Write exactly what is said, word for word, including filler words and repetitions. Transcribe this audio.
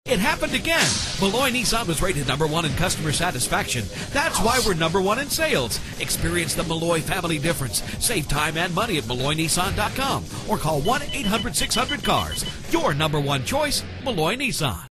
It happened again. Malloy Nissan was rated number one in customer satisfaction. That's why we're number one in sales. Experience the Malloy family difference. Save time and money at malloy nissan dot com or call one eight hundred six hundred cars. Your number one choice, Malloy Nissan.